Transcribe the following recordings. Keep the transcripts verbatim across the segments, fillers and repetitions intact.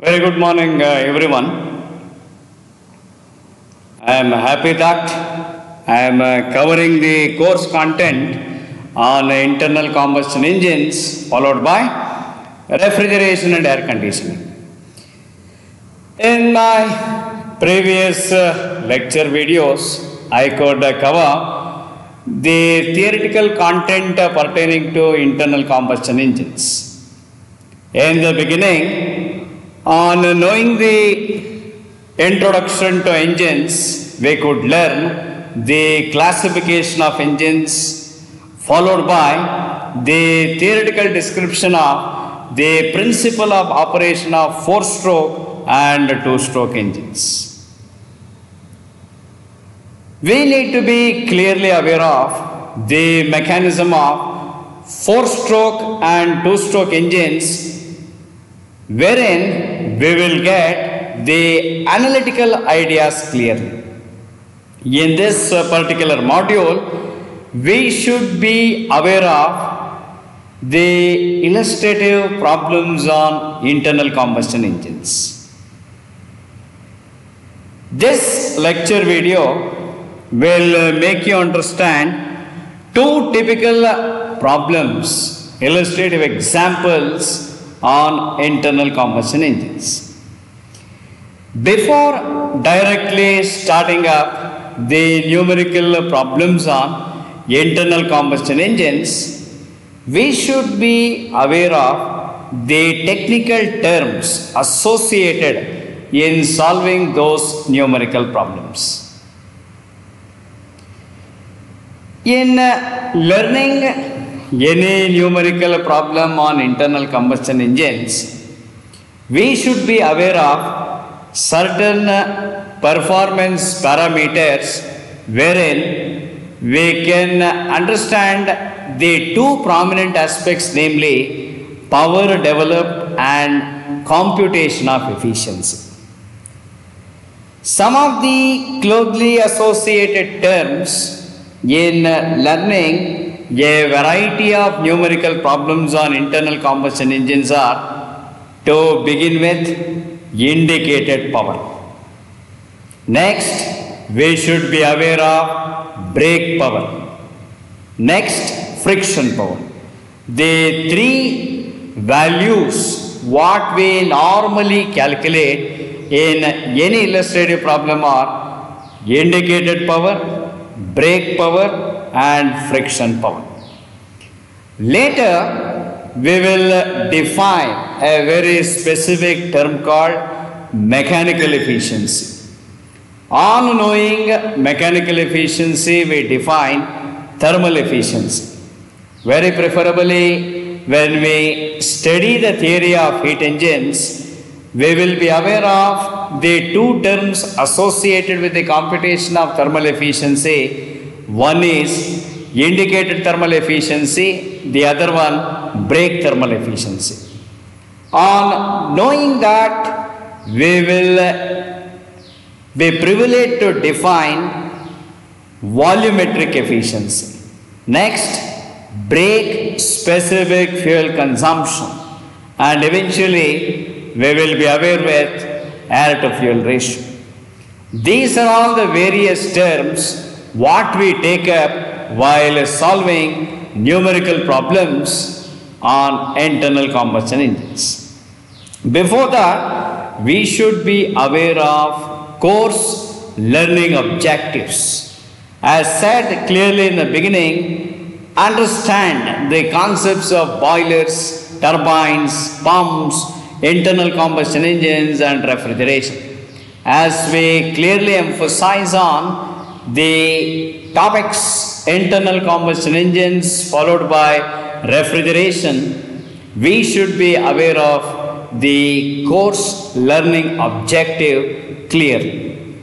Very good morning, uh, everyone. I am happy that I am uh, covering the course content on internal combustion engines, followed by refrigeration and air conditioning. In my previous uh, lecture videos, I could uh, cover the theoretical content uh, pertaining to internal combustion engines. In the beginning, on knowing the introduction to engines, we could learn the classification of engines, followed by the theoretical description of the principle of operation of four-stroke and two-stroke engines. We need to be clearly aware of the mechanism of four-stroke and two-stroke engines, wherein we will get the analytical ideas clearly. In this uh, particular module, we should be aware of the illustrative problems on internal combustion engines. This lecture video will uh, make you understand two typical problems, illustrative examples on internal combustion engines. Before directly starting up the numerical problems on internal combustion engines, we should be aware of the technical terms associated in solving those numerical problems. In uh, learning any numerical problem on internal combustion engines, we should be aware of certain performance parameters wherein we can understand the two prominent aspects, namely power developed and computation of efficiency. Some of the closely associated terms in learning a variety of numerical problems on internal combustion engines are, to begin with, indicated power. Next, we should be aware of brake power. Next, friction power. The three values what we normally calculate in any illustrative problem are indicated power, brake power, and friction power. Later, we will define a very specific term called mechanical efficiency. On knowing mechanical efficiency, we define thermal efficiency. Very preferably, when we study the theory of heat engines, we will be aware of the two terms associated with the computation of thermal efficiency. One is indicated thermal efficiency, the other one brake thermal efficiency. On knowing that, we will be privileged to define volumetric efficiency. Next, brake specific fuel consumption, and eventually we will be aware with air to fuel ratio. These are all the various terms what we take up while solving numerical problems on internal combustion engines. Before that, we should be aware of course learning objectives. As said clearly in the beginning, understand the concepts of boilers, turbines, pumps, internal combustion engines, and refrigeration. As we clearly emphasize on the topics internal combustion engines followed by refrigeration, we should be aware of the course learning objective clearly.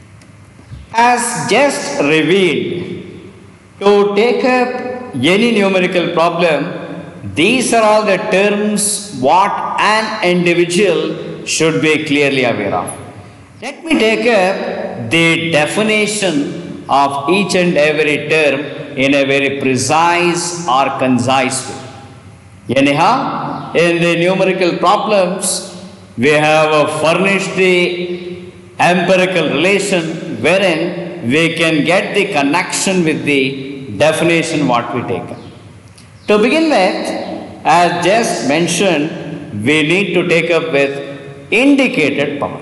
As just revealed, to take up any numerical problem, these are all the terms what an individual should be clearly aware of. Let me take up the definition of each and every term in a very precise or concise way. Anyhow, in the numerical problems, we have uh, furnished the empirical relation wherein we can get the connection with the definition what we take. To begin with, as just mentioned, we need to take up with indicated power.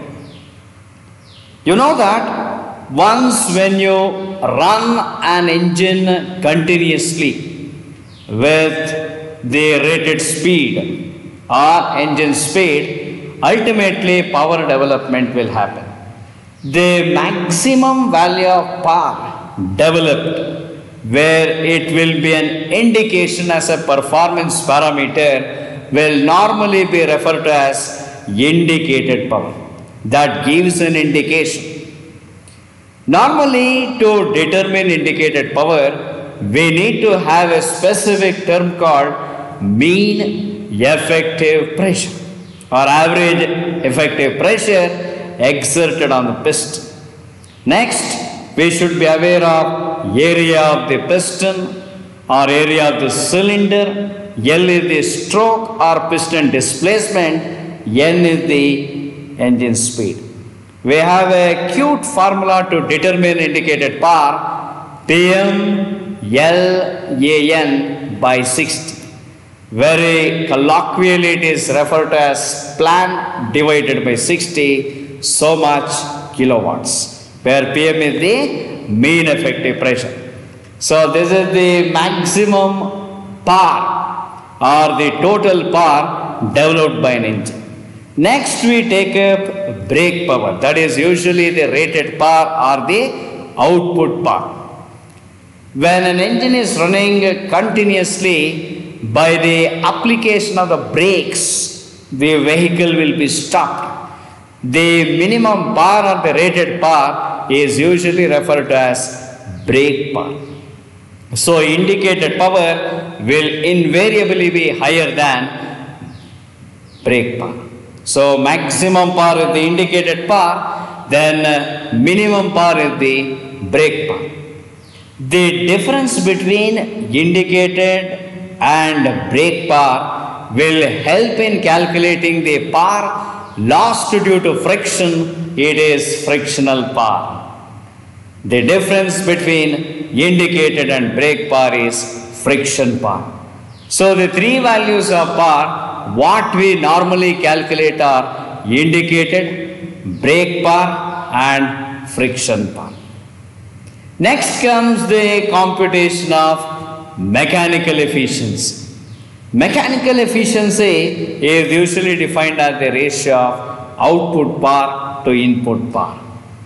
You know that once when you run an engine continuously with the rated speed or engine speed, ultimately power development will happen. The maximum value of power developed, where it will be an indication as a performance parameter, will normally be referred to as indicated power. That gives an indication. Normally, to determine indicated power, we need to have a specific term called mean effective pressure or average effective pressure exerted on the piston. Next, we should be aware of area of the piston or area of the cylinder. L is the stroke or piston displacement. N is the engine speed. We have a cute formula to determine indicated power, P M L A N by sixty. Very colloquially it is referred to as plan divided by sixty, so much kilowatts, where P M is the mean effective pressure. So this is the maximum power or the total power developed by an engine. Next we take up brake power, that is usually the rated power or the output power. When an engine is running continuously, by the application of the brakes, the vehicle will be stopped. The minimum power or the rated power is usually referred to as brake power. So indicated power will invariably be higher than brake power. So maximum power is the indicated power, then minimum power is the brake power. The difference between indicated and brake power will help in calculating the power lost due to friction. It is frictional power. The difference between indicated and brake power is friction power. So the three values of power what we normally calculate are indicated, brake power and friction power. Next comes the computation of mechanical efficiency. Mechanical efficiency is usually defined as the ratio of output power to input power.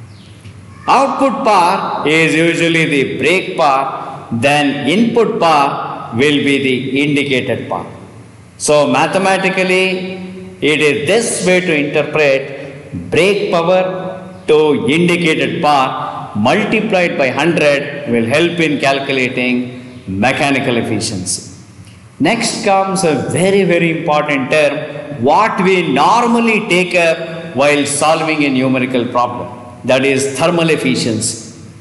Output power is usually the brake power, then input power will be the indicated power. So mathematically, it is this way to interpret brake power to indicated power multiplied by one hundred will help in calculating mechanical efficiency. Next comes a very very important term what we normally take up while solving a numerical problem, that is thermal efficiency.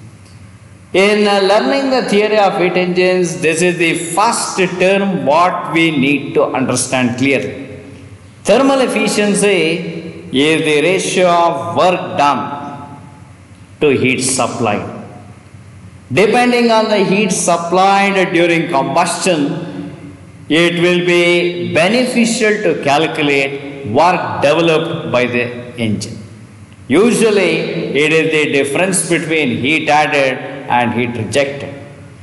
In uh, learning the theory of heat engines, this is the first term what we need to understand clearly. Thermal efficiency is the ratio of work done to heat supplied. Depending on the heat supplied during combustion, it will be beneficial to calculate work developed by the engine. Usually, it is the difference between heat added and heat rejected.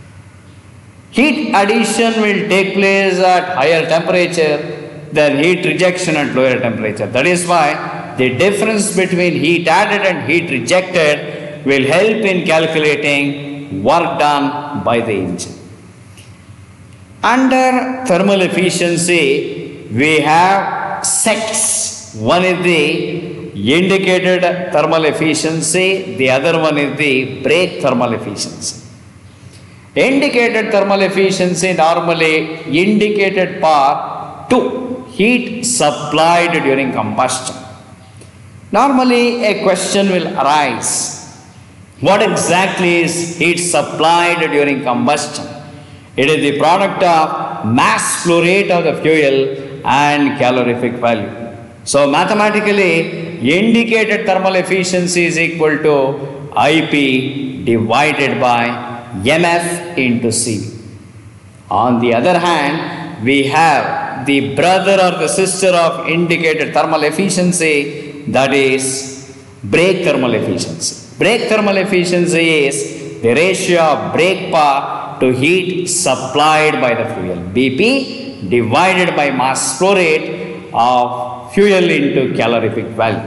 Heat addition will take place at higher temperature than heat rejection at lower temperature. That is why the difference between heat added and heat rejected will help in calculating work done by the engine. Under thermal efficiency, we have sets. One is the indicated thermal efficiency, the other one is the brake thermal efficiency. Indicated thermal efficiency normally indicated power to heat supplied during combustion. Normally a question will arise, what exactly is heat supplied during combustion? It is the product of mass flow rate of the fuel and calorific value. So mathematically, indicated thermal efficiency is equal to I P divided by M F into C V. On the other hand, we have the brother or the sister of indicated thermal efficiency, that is brake thermal efficiency. Brake thermal efficiency is the ratio of brake power to heat supplied by the fuel, B P divided by mass flow rate of fuel into calorific value.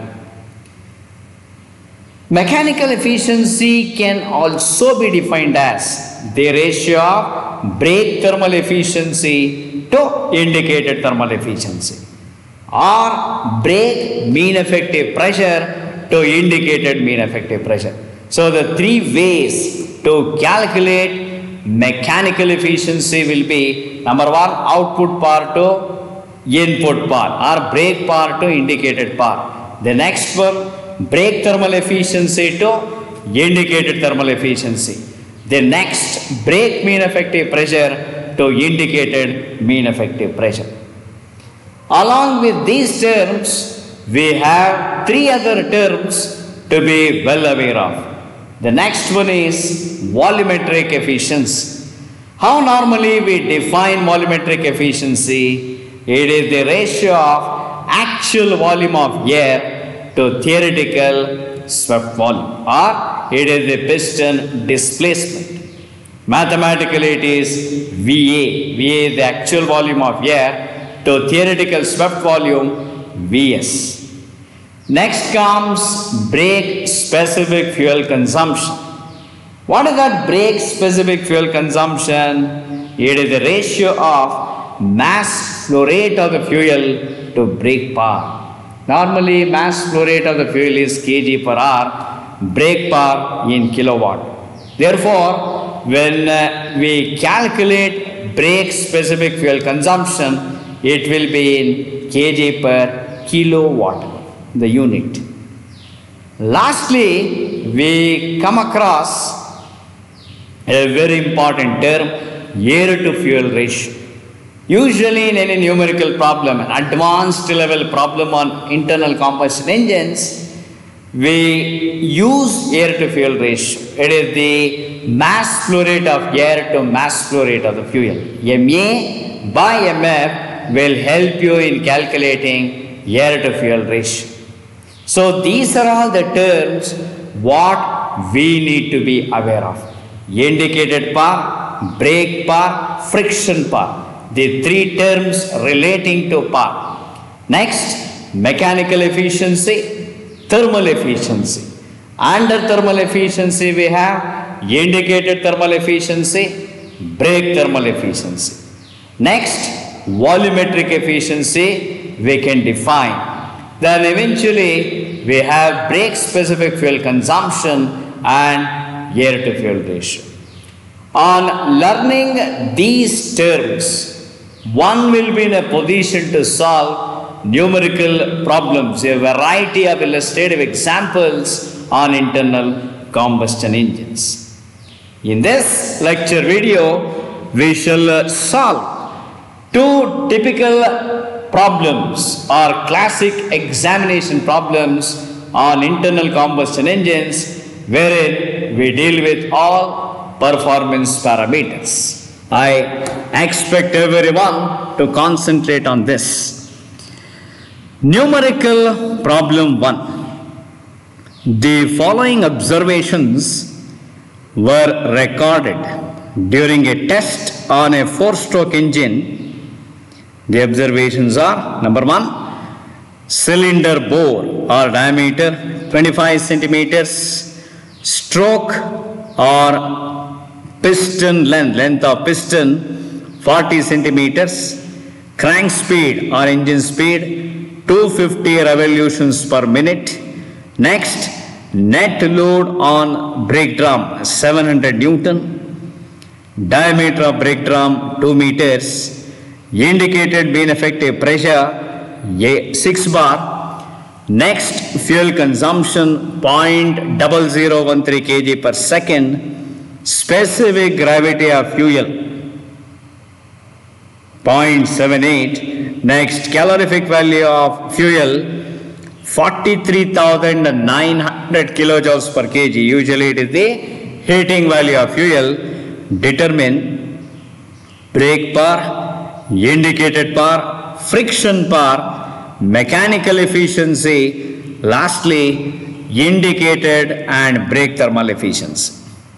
Mechanical efficiency can also be defined as the ratio of brake thermal efficiency to indicated thermal efficiency, or brake mean effective pressure to indicated mean effective pressure. So the three ways to calculate mechanical efficiency will be: number one, output power to input power, or brake power to indicated power. The next one, brake thermal efficiency to indicated thermal efficiency. The next, brake mean effective pressure to indicated mean effective pressure. Along with these terms, we have three other terms to be well aware of. The next one is volumetric efficiency. How normally we define volumetric efficiency? It is the ratio of actual volume of air to theoretical swept volume, or it is the piston displacement. Mathematically, it is V A. V A is the actual volume of air to theoretical swept volume, V S. Next comes brake specific fuel consumption. What is that brake specific fuel consumption? It is the ratio of mass flow rate of the fuel to brake power. Normally, mass flow rate of the fuel is kg per hour, brake power in kilowatt. Therefore, when uh, we calculate brake specific fuel consumption, it will be in kg per kilowatt, the unit. Lastly, we come across a very important term, air to fuel ratio. Usually in any numerical problem, an advanced level problem on internal combustion engines, we use air to fuel ratio. It is the mass flow rate of air to mass flow rate of the fuel. M A by M F will help you in calculating air to fuel ratio. So these are all the terms what we need to be aware of. Indicated power, brake power, friction power. The three terms relating to power. Next, mechanical efficiency, thermal efficiency. Under thermal efficiency, we have indicated thermal efficiency, brake thermal efficiency. Next, volumetric efficiency we can define. Then eventually, we have brake specific fuel consumption and air to fuel ratio. On learning these terms, one will be in a position to solve numerical problems, a variety of illustrative examples on internal combustion engines. In this lecture video, we shall solve two typical problems or classic examination problems on internal combustion engines, wherein we deal with all performance parameters. I expect everyone to concentrate on this. Numerical problem one. The following observations were recorded during a test on a four-stroke engine. The observations are: number one, cylinder bore or diameter twenty-five centimeters, stroke or piston length, length of piston forty centimeters, crank speed or engine speed two hundred fifty revolutions per minute. Next, net load on brake drum seven hundred newton, diameter of brake drum two meters, indicated mean effective pressure six bar. Next, fuel consumption zero point zero zero one three kilograms per second. Specific gravity of fuel zero point seven eight, Next, calorific value of fuel forty-three thousand nine hundred kilojoules per kg. Usually it is the heating value of fuel. Determine brake power, indicated power, friction power, mechanical efficiency, lastly indicated and brake thermal efficiency.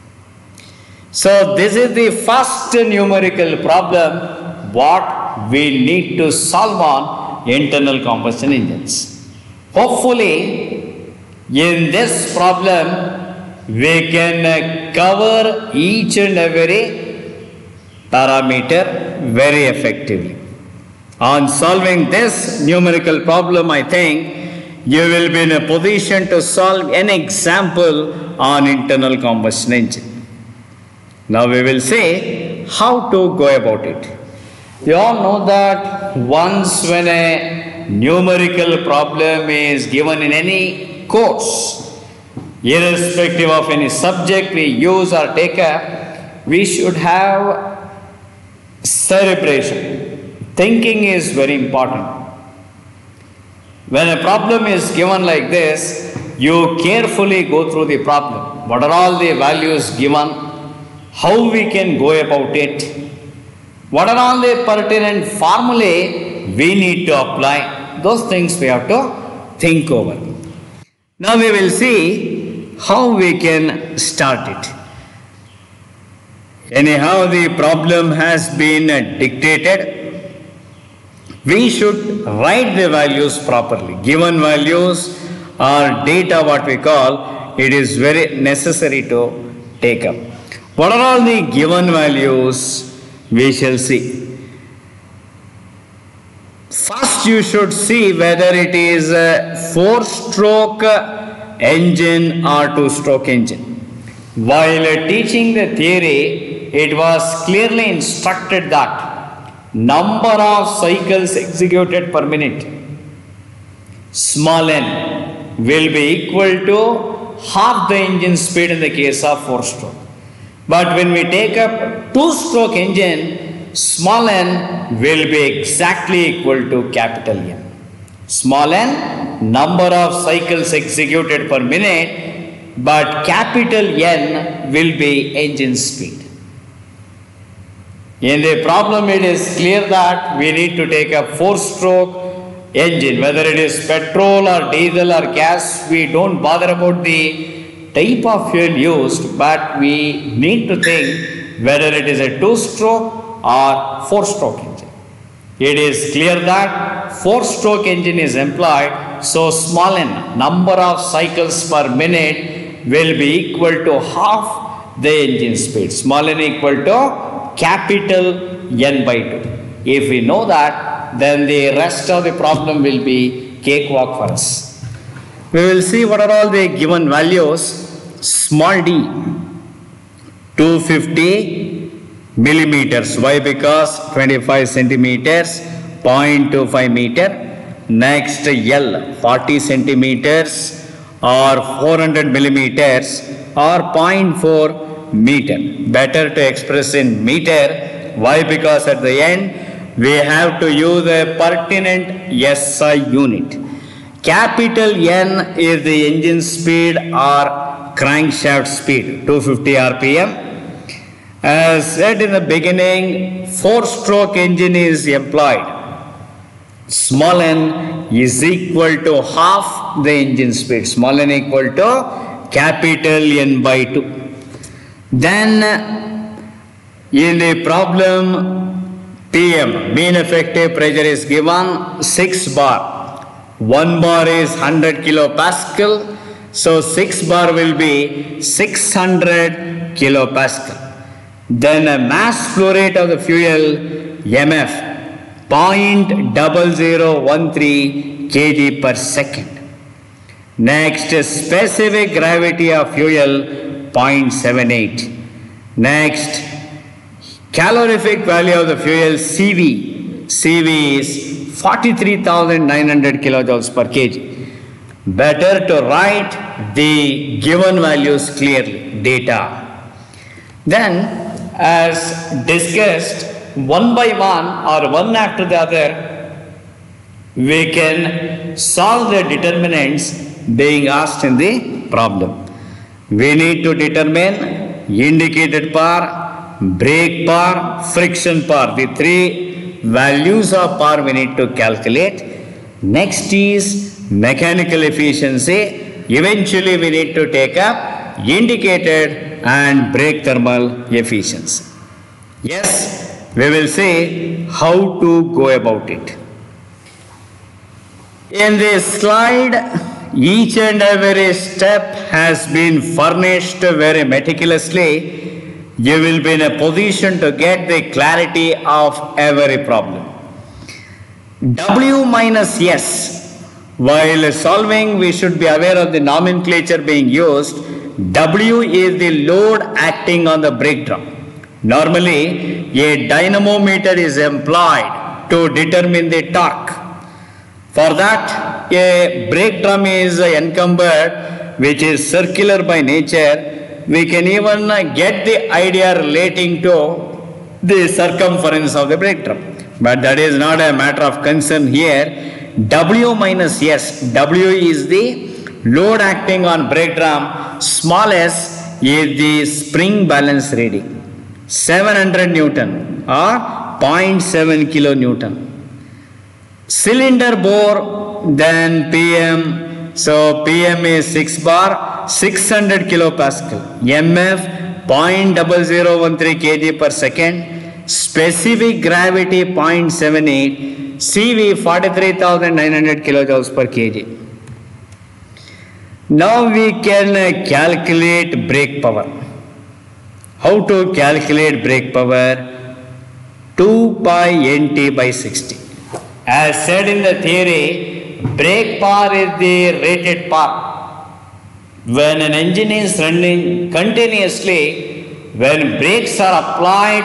So this is the first numerical problem what we need to solve on internal combustion engines. Hopefully in this problem we can cover each and every parameter very effectively. On solving this numerical problem, I think you will be in a position to solve an example on internal combustion engine. Now we will see how to go about it. You all know that once when a numerical problem is given in any course, irrespective of any subject we use or take up, we should have cerebration. Thinking is very important. When a problem is given like this, you carefully go through the problem. What are all the values given? How we can go about it? What are all the pertinent formulae we need to apply? Those things we have to think over. Now we will see how we can start it. Anyhow, the problem has been dictated. We should write the values properly. Given values or data, what we call, it is very necessary to take up. What are all the given values? We shall see. First, you should see whether it is a four-stroke engine or two-stroke engine. While teaching the theory, it was clearly instructed that number of cycles executed per minute, small n, will be equal to half the engine speed in the case of four-stroke. But when we take up two-stroke engine, small n will be exactly equal to capital N. Small n, number of cycles executed per minute, but capital N will be engine speed. In the problem, it is clear that we need to take a four-stroke engine, whether it is petrol or diesel or gas, we don't bother about the type of fuel used, but we need to think whether it is a two-stroke or four-stroke engine. It is clear that four-stroke engine is employed, so small n, number of cycles per minute, will be equal to half the engine speed. Small n equal to capital N by two. If we know that, then the rest of the problem will be cakewalk for us. We will see what are all the given values. Small d, two hundred fifty millimeters. Why? Because twenty-five centimeters, zero point two five meter. Next, L, forty centimeters or four hundred millimeters or zero point four meter. Better to express in meter. Why? Because at the end we have to use a pertinent S I unit. Capital N is the engine speed or crankshaft speed, two hundred fifty R P M. As said in the beginning, four-stroke engine is employed. Small n is equal to half the engine speed. Small n equal to capital N by two. Then in the problem, P M, mean effective pressure is given six bar. one bar is one hundred kilopascal. So six bar will be six hundred kilopascal. Then a mass flow rate of the fuel, M F, zero point zero zero one three kilograms per second. Next, specific gravity of fuel, zero point seven eight. Next, calorific value of the fuel, C V. C V is forty-three thousand nine hundred kilojoules per kg. Better to write the given values clearly, data. Then, as discussed, one by one or one after the other, we can solve the determinants being asked in the problem. We need to determine indicated power, brake power, friction power. The three values of power we need to calculate. Next is mechanical efficiency. Eventually we need to take up indicated and brake thermal efficiency. Yes, we will see how to go about it. In this slide, each and every step has been furnished very meticulously. You will be in a position to get the clarity of every problem. W minus S. While solving, we should be aware of the nomenclature being used. W is the load acting on the brake drum. Normally, a dynamometer is employed to determine the torque. For that, a brake drum is encumbered, which is circular by nature. We can even get the idea relating to the circumference of the brake drum. But that is not a matter of concern here. W minus S. W is the load acting on brake drum. Small s is the spring balance reading. seven hundred Newton or zero point seven kilonewton. Cylinder bore, then P M. So P M is six bar, six hundred kilopascal. M F zero point zero zero one three kilograms per second. Specific gravity zero point seven eight. C V forty-three thousand nine hundred kilojoules per kg. Now we can calculate brake power. How to calculate brake power? two pi N T by sixty. As said in the theory, brake power is the rated power. When an engine is running continuously, when brakes are applied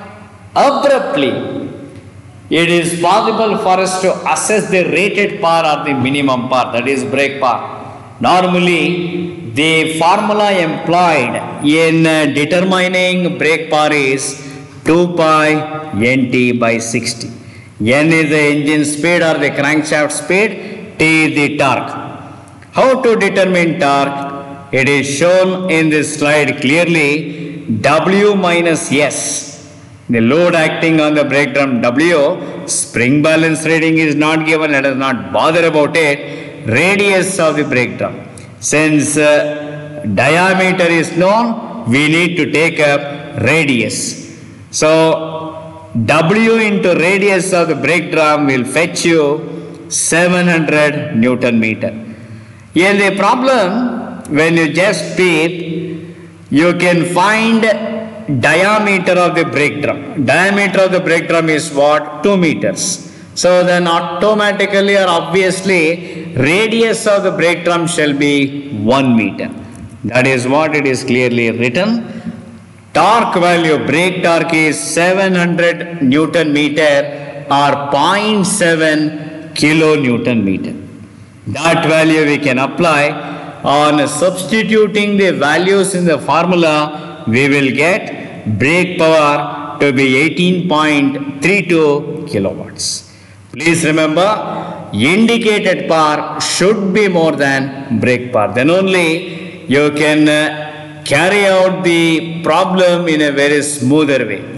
abruptly, it is possible for us to assess the rated power or the minimum power, that is brake power. Normally, the formula employed in determining brake power is two pi N T by sixty. N is the engine speed or the crankshaft speed, T is the torque. How to determine torque? It is shown in this slide clearly. W minus S, the load acting on the brake drum W, spring balance reading is not given, let us not bother about it. Radius of the brake drum. Since uh, diameter is known, we need to take up radius. So, W into radius of the brake drum will fetch you seven hundred Newton meter. In the problem, when you just speed, you can find diameter of the brake drum. Diameter of the brake drum is what? two meters. So then automatically or obviously radius of the brake drum shall be one meter. That is what it is clearly written. Torque value, brake torque is seven hundred Newton meter or zero point seven kilonewton meter. That value we can apply on substituting the values in the formula. We will get brake power to be eighteen point three two kilowatts. Please remember, indicated power should be more than brake power. Then only you can uh, carry out the problem in a very smoother way.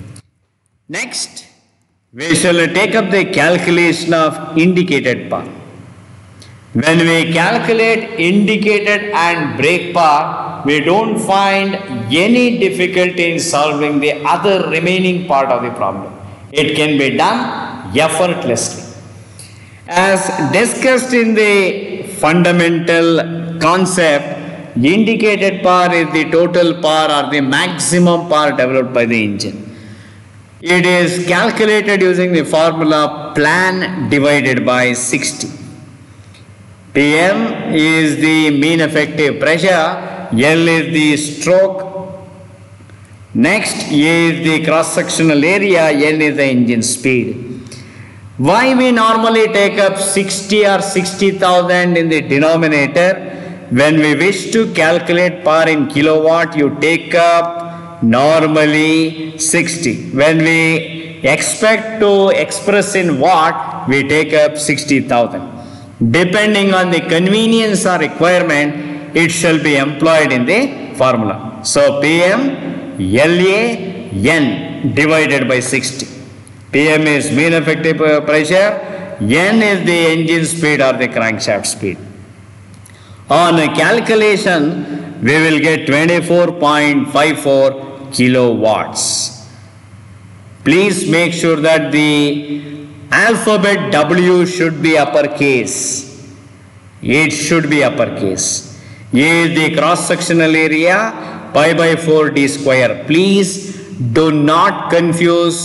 Next, we shall take up the calculation of indicated power. When we calculate indicated and brake power, we don't find any difficulty in solving the other remaining part of the problem. It can be done effortlessly. As discussed in the fundamental concept, indicated power is the total power or the maximum power developed by the engine. It is calculated using the formula plan divided by sixty. P M is the mean effective pressure, L is the stroke, next A is the cross-sectional area, N is the engine speed. Why we normally take up sixty or sixty thousand in the denominator? When we wish to calculate power in kilowatt, you take up normally sixty. When we expect to express in watt, we take up sixty thousand. Depending on the convenience or requirement, it shall be employed in the formula. So P M L A N divided by sixty. P M is mean effective pressure, N is the engine speed or the crankshaft speed. On a calculation, we will get twenty-four point five four kilowatts. Please make sure that the alphabet W should be uppercase. It should be uppercase. A is the cross-sectional area, pi by four d square. Please do not confuse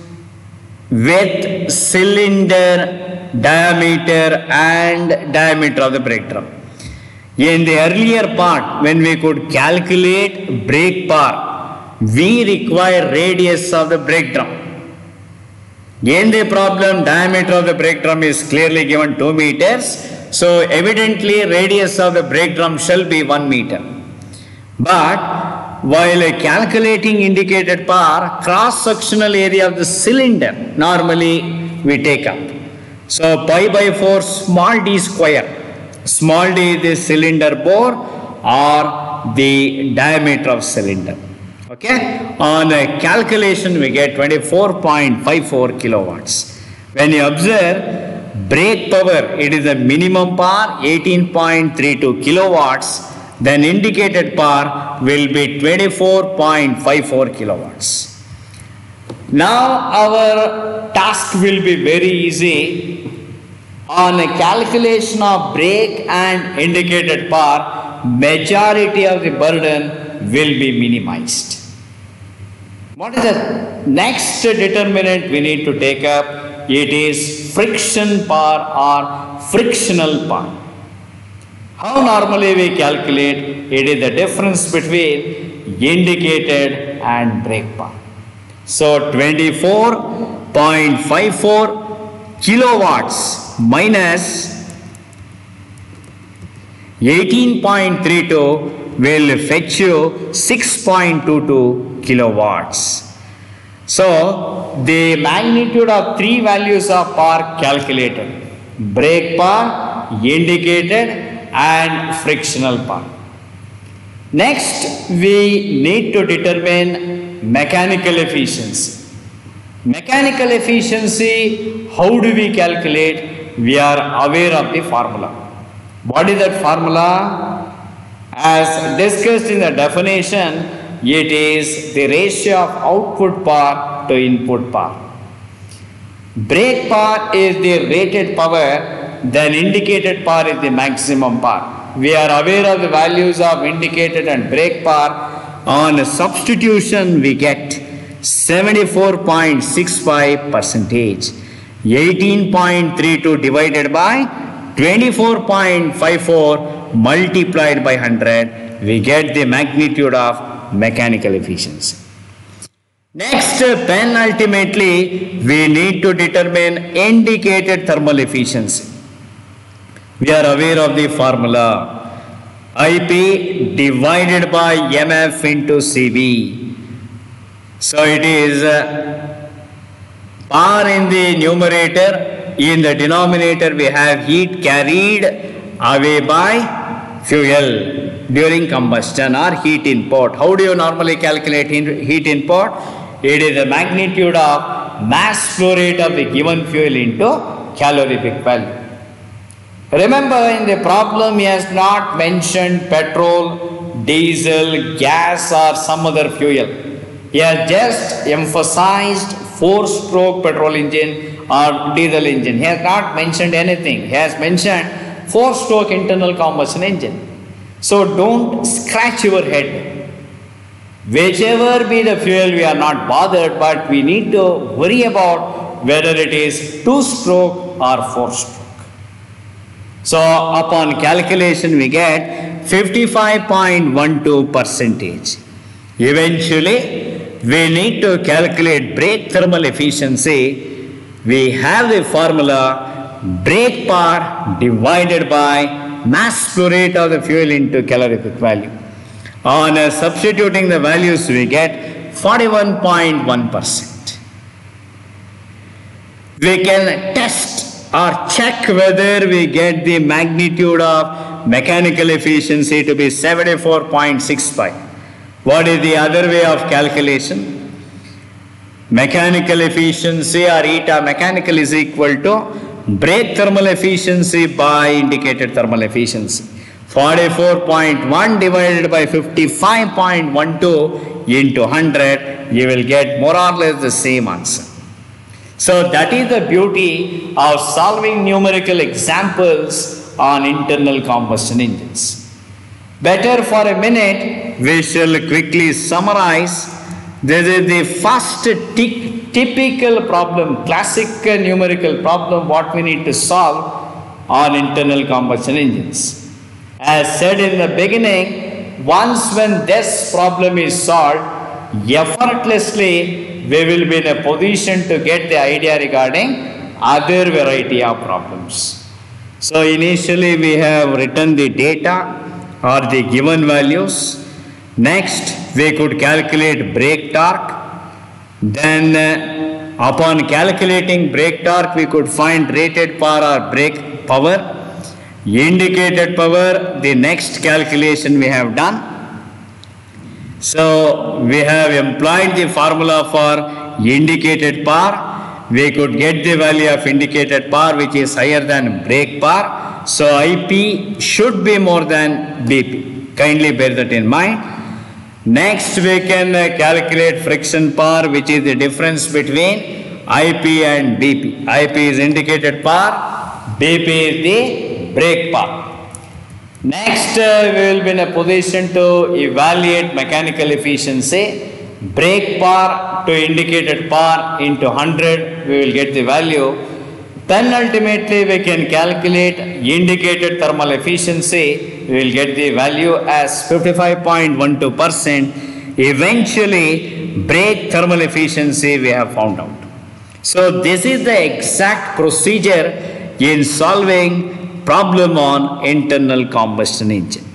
with cylinder diameter and diameter of the brake drum. In the earlier part, when we could calculate brake power, we require radius of the brake drum. In the problem, diameter of the brake drum is clearly given two meters. So evidently radius of the brake drum shall be one meter. But while calculating indicated power, cross-sectional area of the cylinder normally we take up. So pi by four small d square. Small d is the cylinder bore or the diameter of cylinder. Okay. On a calculation we get twenty-four point five four kilowatts. When you observe brake power, it is the minimum power eighteen point three two kilowatts. Then indicated power will be twenty-four point five four kilowatts. Now our task will be very easy. On a calculation of brake and indicated power, majority of the burden will be minimized. What is the next determinant we need to take up? It is friction power or frictional power. How normally we calculate? It is the difference between indicated and brake power. So twenty-four point five four kilowatts minus eighteen point three two will fetch you six point two two kilowatts. So the magnitude of three values of power calculated: brake power, indicated and frictional power. Next we need to determine mechanical efficiency. Mechanical efficiency, how do we calculate? We are aware of the formula. What is that formula? As discussed in the definition, it is the ratio of output power to input power. Brake power is the rated power, then indicated power is the maximum power. We are aware of the values of indicated and brake power. On substitution, we get seventy-four point six five percentage. eighteen point three two divided by twenty-four point five four multiplied by one hundred, we get the magnitude of mechanical efficiency. Next, penultimately, we need to determine indicated thermal efficiency. We are aware of the formula. I P divided by M F into C V. So it is uh, power in the numerator, in the denominator we have heat carried away by fuel during combustion or heat input. How do you normally calculate heat input? It is the magnitude of mass flow rate of the given fuel into calorific value. Remember, in the problem he has not mentioned petrol, diesel, gas or some other fuel. He has just emphasized four-stroke petrol engine or diesel engine. He has not mentioned anything. He has mentioned four-stroke internal combustion engine. So don't scratch your head. Whichever be the fuel, we are not bothered, but we need to worry about whether it is two-stroke or four-stroke. So upon calculation, we get fifty-five point one two percentage. Eventually, we need to calculate brake thermal efficiency. We have the formula brake power divided by mass flow rate of the fuel into calorific value. On uh, substituting the values, we get forty-one point one percent. We can test or check whether we get the magnitude of mechanical efficiency to be seventy-four point six five. What is the other way of calculation? Mechanical efficiency or eta mechanical is equal to brake thermal efficiency by indicated thermal efficiency. forty-four point one divided by fifty-five point one two into one hundred, you will get more or less the same answer. So that is the beauty of solving numerical examples on internal combustion engines. Better for a minute, we shall quickly summarize. This is the first typical problem, classic numerical problem, what we need to solve on internal combustion engines. As said in the beginning, once when this problem is solved, effortlessly we will be in a position to get the idea regarding other variety of problems. So initially we have written the data or the given values. Next we could calculate brake torque. Then uh, upon calculating brake torque, we could find rated power or brake power. Indicated power, the next calculation we have done. So we have employed the formula for indicated power. We could get the value of indicated power which is higher than brake power. So I P should be more than B P. Kindly bear that in mind. Next we can uh, calculate friction power, which is the difference between I P and B P. I P is indicated power, B P is the brake power. Next uh, we will be in a position to evaluate mechanical efficiency. Brake power to indicated power into one hundred, we will get the value. Then ultimately we can calculate indicated thermal efficiency. We will get the value as fifty-five point one two percent. Eventually brake thermal efficiency we have found out. So this is the exact procedure in solving problem on internal combustion engine.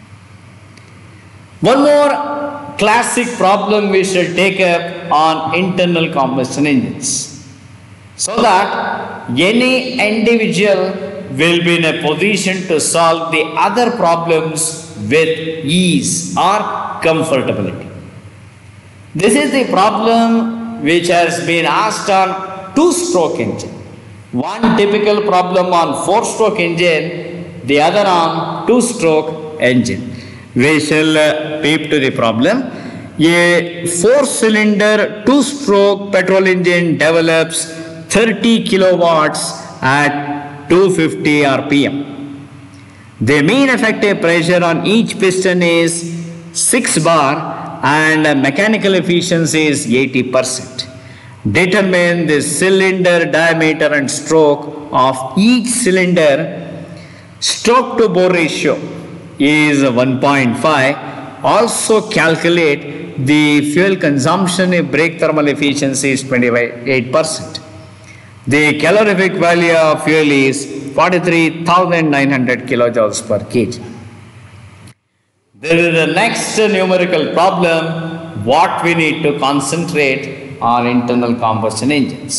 One more classic problem we shall take up on internal combustion engines, so that any individual will be in a position to solve the other problems with ease or comfortability. This is the problem which has been asked on two-stroke engine. One typical problem on four-stroke engine, the other on two-stroke engine. We shall uh, peep to the problem. A four-cylinder two-stroke petrol engine develops thirty kilowatts at two hundred fifty R P M. The mean effective pressure on each piston is six bar and mechanical efficiency is eighty percent. Determine the cylinder diameter and stroke of each cylinder. Stroke to bore ratio is one point five. Also calculate the fuel consumption if brake thermal efficiency is twenty-eight percent. The calorific value of fuel is forty-three thousand nine hundred kilojoules per kg. This is the next numerical problem what we need to concentrate on internal combustion engines.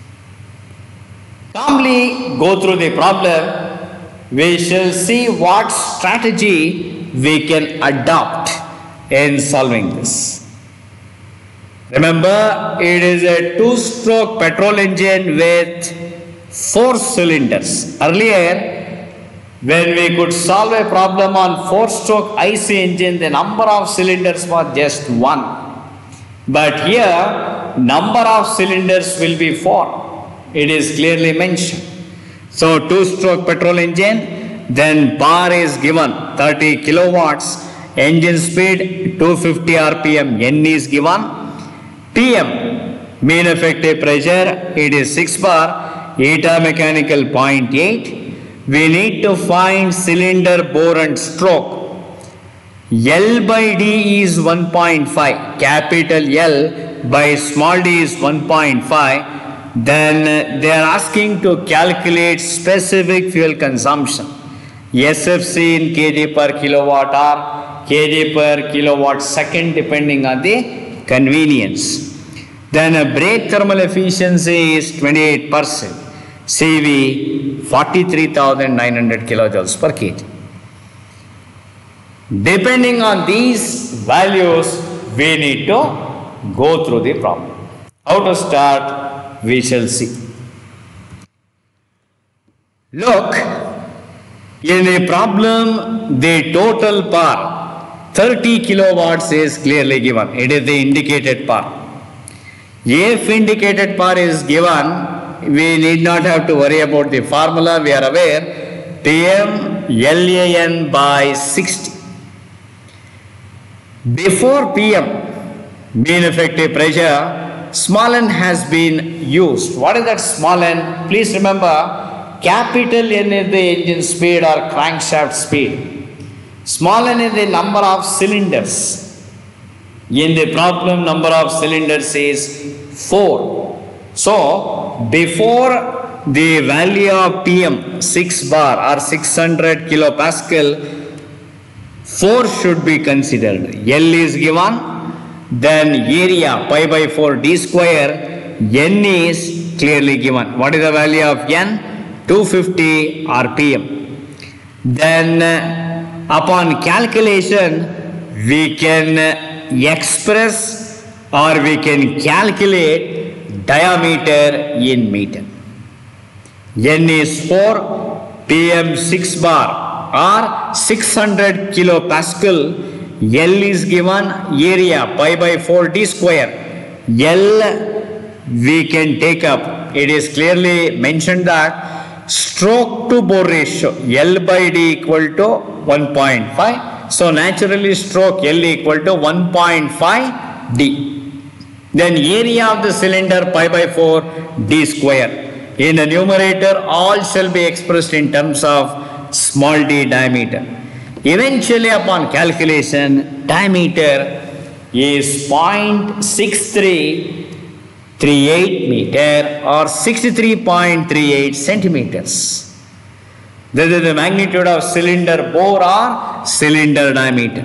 Calmly go through the problem. We shall see what strategy we can adopt in solving this. Remember, it is a two-stroke petrol engine with four cylinders. Earlier, when we could solve a problem on four-stroke I C engine, the number of cylinders was just one. But here, number of cylinders will be four. It is clearly mentioned. So, two-stroke petrol engine, then power is given thirty kilowatts, engine speed two hundred fifty R P M, N is given. T M, mean effective pressure, it is six bar, eta mechanical zero point eight. We need to find cylinder bore and stroke. L by D is one point five, capital L by small d is one point five. Then they are asking to calculate specific fuel consumption. S F C in kg per kilowatt or kg per kilowatt second depending on the convenience. Then a brake thermal efficiency is twenty-eight percent. C V forty-three thousand nine hundred kilojoules per kg. Depending on these values, we need to go through the problem. How to start, we shall see. Look, in the problem, the total power thirty kilowatts is clearly given. It is the indicated power. If indicated power is given, we need not have to worry about the formula. We are aware P M L A N by sixty. Before P M, mean effective pressure, small n has been used. What is that small n? Please remember, capital N is the engine speed or crankshaft speed. Small n is the number of cylinders. In the problem, number of cylinders is four. So, before the value of P M six bar or six hundred kilopascal, four should be considered. L is given, then area pi by four d square, N is clearly given. What is the value of N? two hundred fifty R P M. Then uh, upon calculation, we can uh, express or we can calculate diameter in meter. N is four, P M six bar or six hundred kilopascal. L is given, area pi by four d square. L we can take up. It is clearly mentioned that stroke to bore ratio L by D equal to one point five. So naturally stroke L equal to one point five D. Then area of the cylinder pi by four d square. In the numerator, all shall be expressed in terms of small d diameter. Eventually, upon calculation, diameter is zero point six three three eight meter or sixty-three point three eight centimeters. This is the magnitude of cylinder bore or cylinder diameter.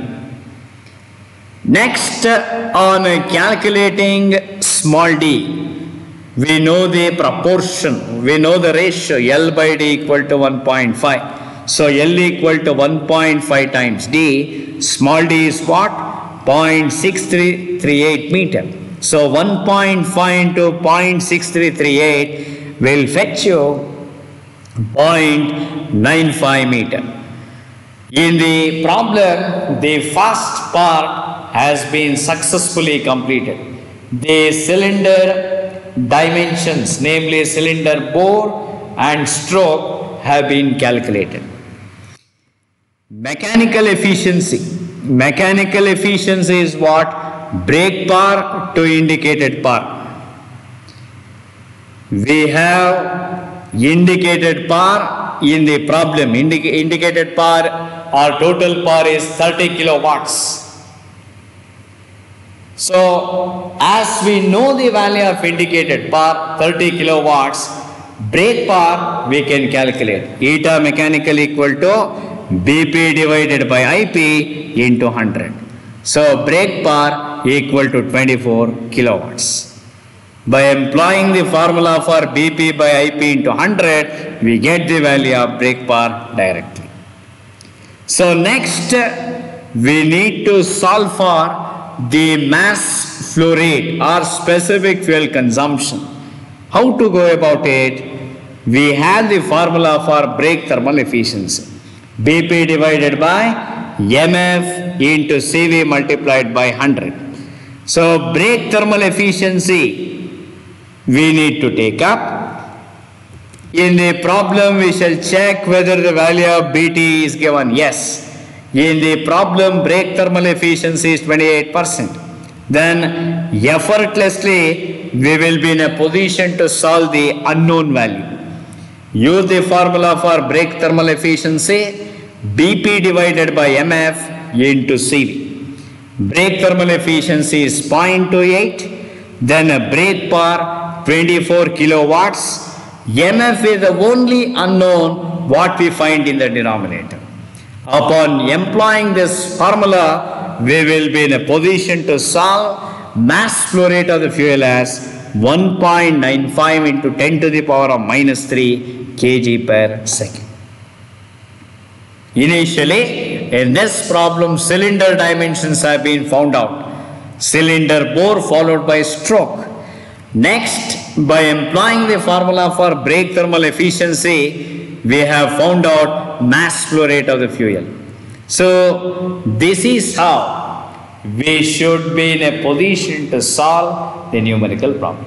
Next, on calculating small d, we know the proportion, we know the ratio L by D equal to one point five. So L equal to one point five times D, small d is what? zero point six three three eight meter. So one point five into zero point six three three eight will fetch you zero point nine five meter. In the problem, the first part has been successfully completed. The cylinder dimensions, namely cylinder bore and stroke, have been calculated. Mechanical efficiency. Mechanical efficiency is what? Brake power to indicated power. We have indicated power in the problem. Indica indicated power or total power is thirty kilowatts. So, as we know the value of indicated power, thirty kilowatts, brake power we can calculate. Eta mechanical equal to B P divided by I P into one hundred. So, brake power equal to twenty-four kilowatts. By employing the formula for B P by I P into one hundred, we get the value of brake power directly. So, next we need to solve for the mass flow rate or specific fuel consumption. How to go about it? We have the formula for brake thermal efficiency. B P divided by M F into C V multiplied by one hundred. So, brake thermal efficiency we need to take up. In the problem, we shall check whether the value of B T is given. Yes. In the problem, brake thermal efficiency is twenty-eight percent. Then, effortlessly, we will be in a position to solve the unknown value. Use the formula for brake thermal efficiency, B P divided by M F into C V. Brake thermal efficiency is zero point two eight, then a brake power twenty-four kilowatts. M F is the only unknown what we find in the denominator. Upon employing this formula, we will be in a position to solve mass flow rate of the fuel as one point nine five into ten to the power of minus three kg per second. Initially, in this problem, cylinder dimensions have been found out. Cylinder bore followed by stroke. Next, by employing the formula for brake thermal efficiency, we have found out mass flow rate of the fuel. So, this is how we should be in a position to solve the numerical problem.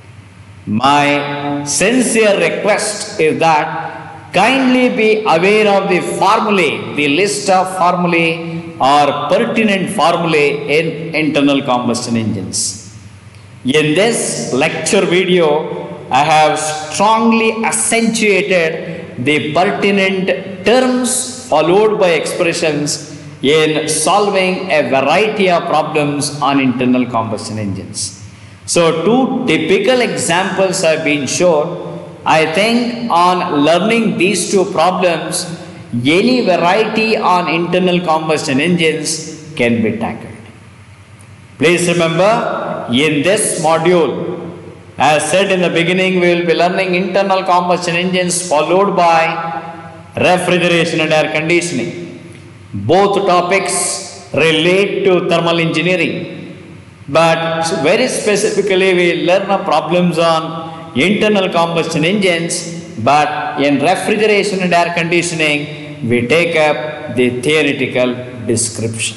My sincere request is that kindly be aware of the formulae, the list of formulae or pertinent formulae in internal combustion engines. In this lecture video, I have strongly accentuated the pertinent terms followed by expressions in solving a variety of problems on internal combustion engines. So, two typical examples have been shown. I think on learning these two problems, any variety on internal combustion engines can be tackled. Please remember, in this module, as said in the beginning, we will be learning internal combustion engines followed by refrigeration and air conditioning. Both topics relate to thermal engineering, but very specifically we learn problems on internal combustion engines, but in refrigeration and air conditioning, we take up the theoretical description.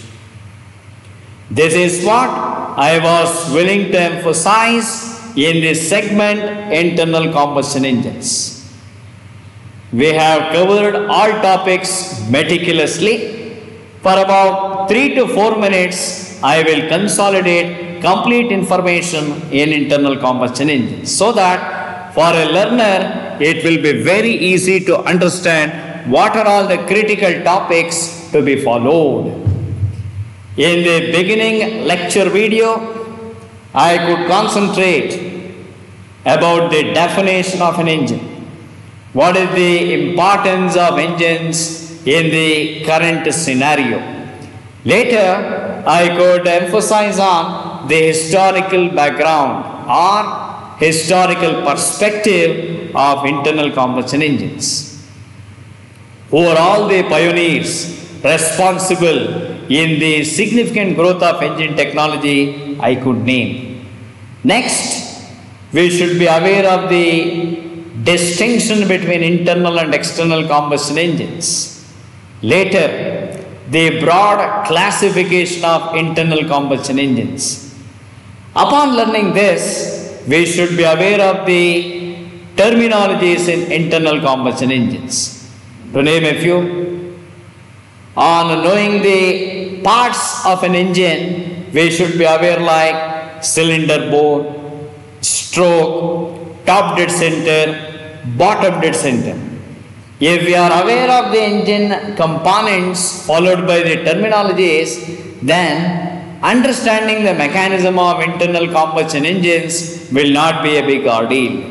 This is what I was willing to emphasize in this segment, internal combustion engines. We have covered all topics meticulously. For about three to four minutes, I will consolidate complete information in internal combustion engines so that for a learner, it will be very easy to understand what are all the critical topics to be followed. In the beginning lecture video, I could concentrate about the definition of an engine. What is the importance of engines in the current scenario? Later, I could emphasize on the historical background or historical perspective of internal combustion engines. Who are all the pioneers responsible in the significant growth of engine technology I could name. Next, we should be aware of the distinction between internal and external combustion engines. Later, the broad classification of internal combustion engines. Upon learning this, we should be aware of the terminologies in internal combustion engines. To name a few, on knowing the parts of an engine, we should be aware like cylinder bore, stroke, top dead center, bottom dead center. If we are aware of the engine components followed by the terminologies, then understanding the mechanism of internal combustion engines will not be a big ordeal.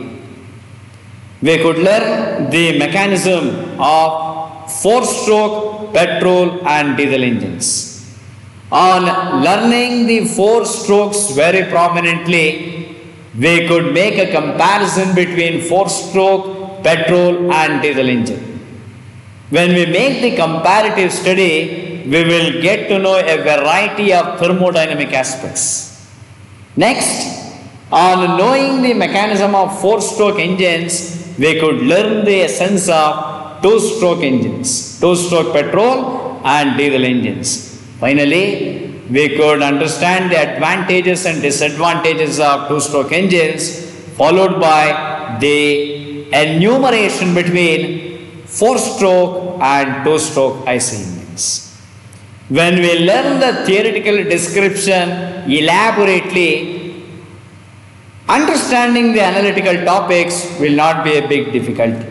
We could learn the mechanism of four-stroke petrol and diesel engines. On learning the four strokes very prominently, we could make a comparison between four-stroke petrol and diesel engine. When we make the comparative study, we will get to know a variety of thermodynamic aspects. Next, on knowing the mechanism of four-stroke engines, we could learn the essence of two-stroke engines, two-stroke petrol and diesel engines. Finally, we could understand the advantages and disadvantages of two-stroke engines, followed by the enumeration between four-stroke and two-stroke I C engines. When we learn the theoretical description elaborately, understanding the analytical topics will not be a big difficulty.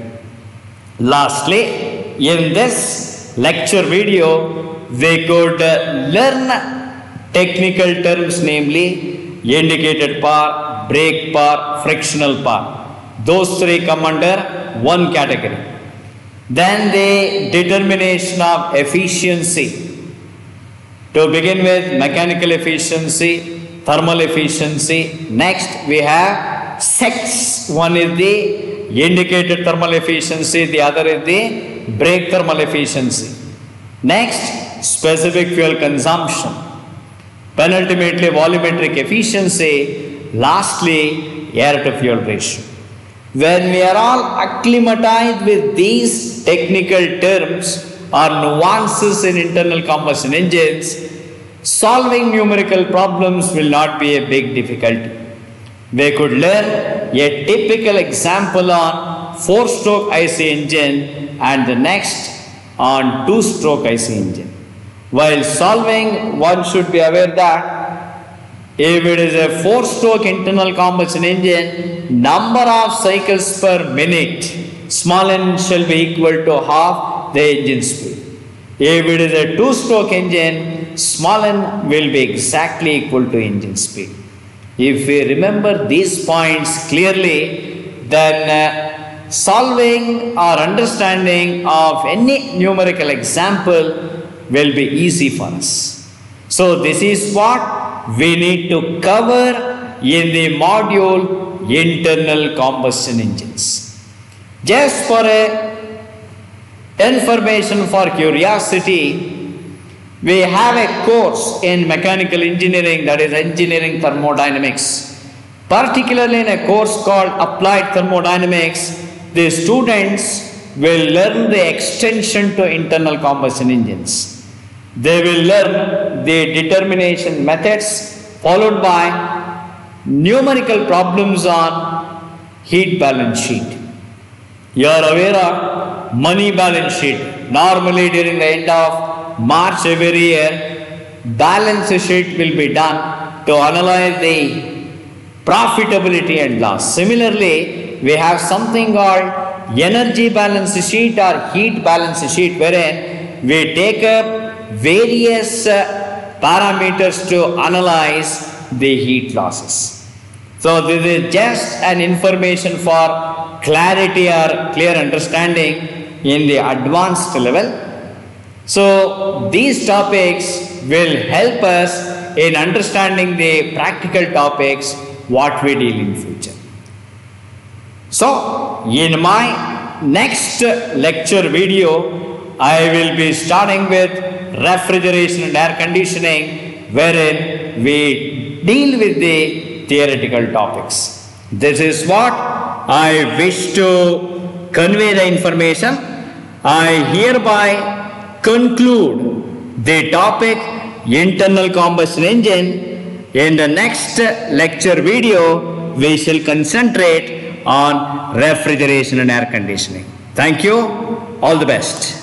Lastly, in this lecture video, we could uh, learn technical terms, namely indicated power, brake power, frictional power. Those three come under one category. Then the determination of efficiency. To begin with, mechanical efficiency, thermal efficiency. Next, we have sects. One is the indicated thermal efficiency, the other is the brake thermal efficiency. Next, specific fuel consumption. Penultimately, volumetric efficiency. Lastly, air to fuel ratio. When we are all acclimatized with these technical terms or nuances in internal combustion engines, solving numerical problems will not be a big difficulty. We could learn a typical example on four-stroke I C engine and the next on two-stroke I C engine. While solving, one should be aware that if it is a four-stroke internal combustion engine, number of cycles per minute, small n shall be equal to half the engine speed. If it is a two-stroke engine, small n will be exactly equal to engine speed. If we remember these points clearly, then uh, solving or understanding of any numerical example will be easy for us. So this is what we need to cover in the module internal combustion engines. Just for a information for curiosity, we have a course in mechanical engineering, that is engineering thermodynamics. Particularly in a course called applied thermodynamics, the students will learn the extension to internal combustion engines. They will learn the determination methods followed by numerical problems on heat balance sheet. You are aware of money balance sheet. Normally during the end of March every year, balance sheet will be done to analyze the profitability and loss. Similarly, we have something called energy balance sheet or heat balance sheet, wherein we take up various uh, parameters to analyze the heat losses. So this is just an information for clarity or clear understanding in the advanced level. So these topics will help us in understanding the practical topics what we deal in future. So in my next lecture video, I will be starting with refrigeration and air conditioning, wherein we deal with the theoretical topics. This is what I wish to convey the information. I hereby conclude the topic internal combustion engine. In the next lecture video, we shall concentrate on refrigeration and air conditioning. Thank you. All the best.